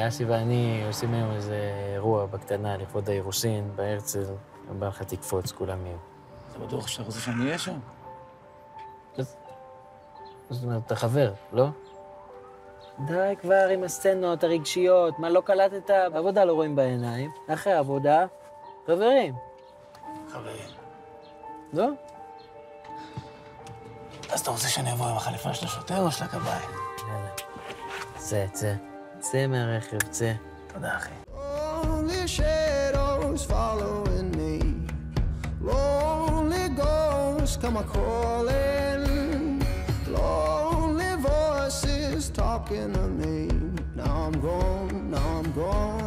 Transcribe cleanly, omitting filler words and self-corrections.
אסי ואני עושים היום איזה אירוע בקטנה לכבוד האירוסין בהרצל. בא לך תקפוץ, כולם יהיו. אתה בטוח שאתה רוצה שאני אהיה שם? זאת אומרת, אתה חבר, לא? די כבר עם הסצנות הרגשיות, מה לא קלטת? בעבודה לא רואים בעיניים, אחרי העבודה, חברים. חברים. לא? אז אתה רוצה שאני אבוא עם החליפה של השוטר או של הכבאי? יאללה. צא. צא מהרכב, צא. תודה, אחי. Lonely shadows following me. Lonely ghosts come a-calling. Lonely voices talking to me. Now I'm gone.